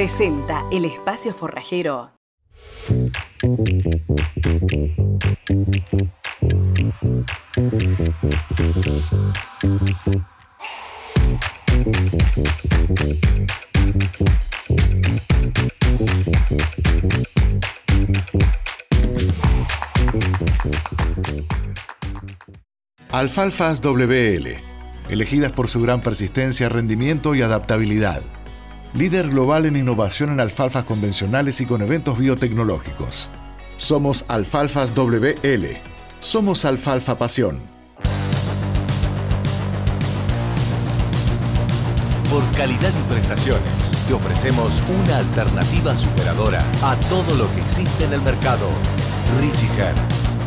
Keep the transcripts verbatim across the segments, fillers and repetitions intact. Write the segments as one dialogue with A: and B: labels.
A: Presenta el espacio forrajero.
B: Alfalfas W L, elegidas por su gran persistencia, rendimiento y adaptabilidad. Líder global en innovación en alfalfas convencionales y con eventos biotecnológicos. Somos Alfalfas W L. Somos Alfalfa Pasión.
C: Por calidad y prestaciones, te ofrecemos una alternativa superadora a todo lo que existe en el mercado. Richiger.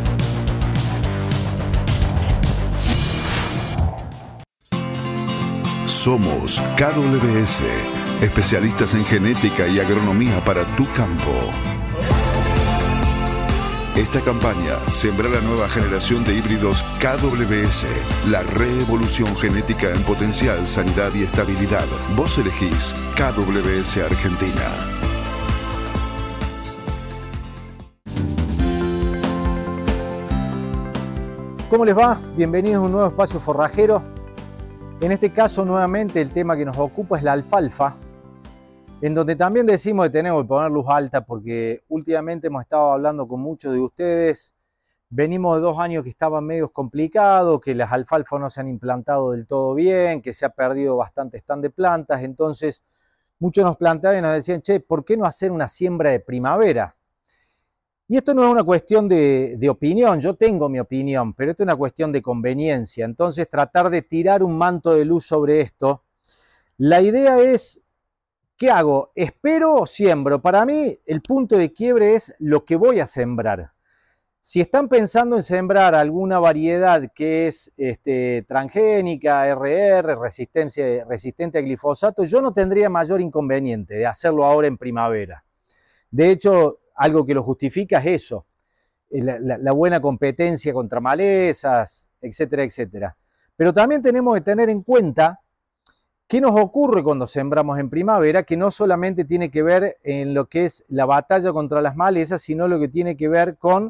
D: Somos K W S, especialistas en genética y agronomía para tu campo. Esta campaña sembra la nueva generación de híbridos K W S, la reevolución genética en potencial, sanidad y estabilidad. Vos elegís K W S Argentina.
E: ¿Cómo les va? Bienvenidos a un nuevo espacio forrajero. En este caso, nuevamente, el tema que nos ocupa es la alfalfa, en donde también decimos que tenemos que poner luz alta porque últimamente hemos estado hablando con muchos de ustedes. Venimos de dos años que estaban medio complicados, que las alfalfas no se han implantado del todo bien, que se ha perdido bastante stand de plantas. Entonces, muchos nos planteaban y nos decían, che, ¿por qué no hacer una siembra de primavera? Y esto no es una cuestión de, de opinión, yo tengo mi opinión, pero esto es una cuestión de conveniencia. Entonces, tratar de tirar un manto de luz sobre esto. La idea es, ¿qué hago? ¿Espero o siembro? Para mí, el punto de quiebre es lo que voy a sembrar. Si están pensando en sembrar alguna variedad que es este, transgénica, R R, resistencia, resistente a glifosato, yo no tendría mayor inconveniente de hacerlo ahora en primavera. De hecho, algo que lo justifica es eso, la, la, la buena competencia contra malezas, etcétera, etcétera. Pero también tenemos que tener en cuenta qué nos ocurre cuando sembramos en primavera, que no solamente tiene que ver en lo que es la batalla contra las malezas, sino lo que tiene que ver con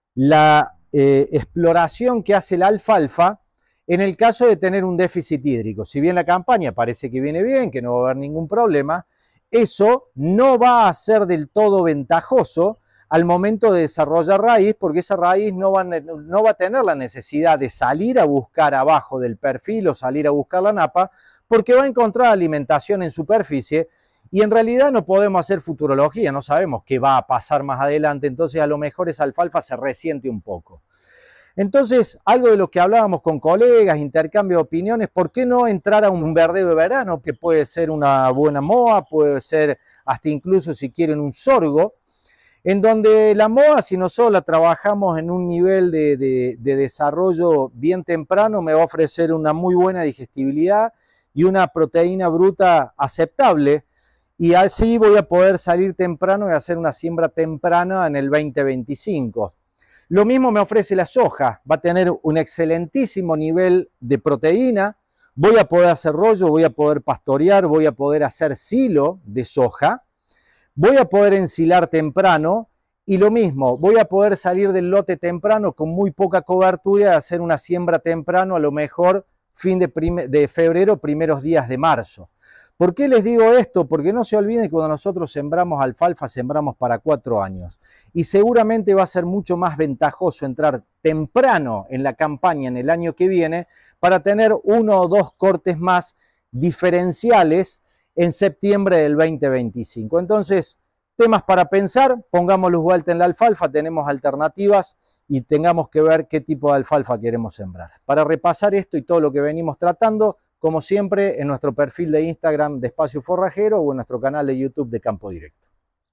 E: la eh, exploración que hace la alfalfa en el caso de tener un déficit hídrico. Si bien la campaña parece que viene bien, que no va a haber ningún problema, eso no va a ser del todo ventajoso al momento de desarrollar raíz, porque esa raíz no va, no va a tener la necesidad de salir a buscar abajo del perfil o salir a buscar la napa, porque va a encontrar alimentación en superficie y en realidad no podemos hacer futurología, no sabemos qué va a pasar más adelante, entonces a lo mejor esa alfalfa se resiente un poco. Entonces, algo de lo que hablábamos con colegas, intercambio de opiniones, ¿por qué no entrar a un verdeo de verano? Que puede ser una buena moa, puede ser hasta incluso si quieren un sorgo, en donde la moa, si nosotros la trabajamos en un nivel de, de, de desarrollo bien temprano, me va a ofrecer una muy buena digestibilidad y una proteína bruta aceptable, y así voy a poder salir temprano y hacer una siembra temprana en el veinte veinticinco. Lo mismo me ofrece la soja, va a tener un excelentísimo nivel de proteína, voy a poder hacer rollo, voy a poder pastorear, voy a poder hacer silo de soja, voy a poder ensilar temprano y lo mismo, voy a poder salir del lote temprano con muy poca cobertura y hacer una siembra temprano, a lo mejor fin de, de febrero, primeros días de marzo. ¿Por qué les digo esto? Porque no se olviden que cuando nosotros sembramos alfalfa, sembramos para cuatro años. Y seguramente va a ser mucho más ventajoso entrar temprano en la campaña en el año que viene para tener uno o dos cortes más diferenciales en septiembre del veinte veinticinco. Entonces, temas para pensar, pongamos luz alta en la alfalfa, tenemos alternativas y tengamos que ver qué tipo de alfalfa queremos sembrar. Para repasar esto y todo lo que venimos tratando, como siempre, en nuestro perfil de Instagram de Espacio Forrajero o en nuestro canal de YouTube de Campo Directo.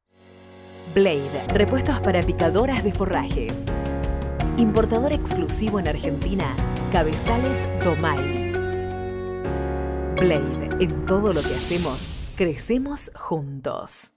A: Blade, repuestos para picadoras de forrajes. Importador exclusivo en Argentina, Cabezales Domay. Blade, en todo lo que hacemos, crecemos juntos.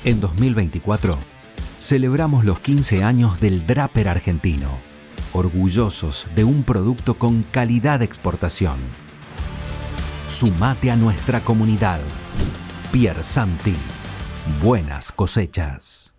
C: En dos mil veinticuatro, celebramos los quince años del Draper argentino, orgullosos de un producto con calidad de exportación. Sumate a nuestra comunidad. Piersanti. Buenas cosechas.